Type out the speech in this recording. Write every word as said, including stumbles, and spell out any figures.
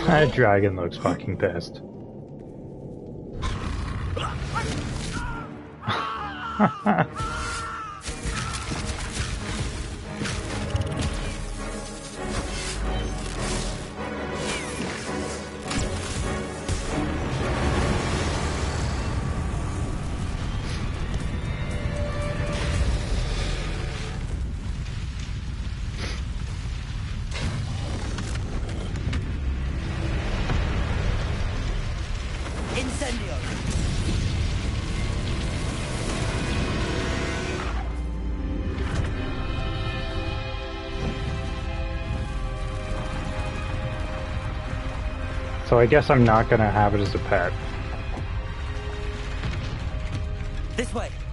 That dragon looks fucking pissed. So I guess I'm not gonna have it as a pet. This way.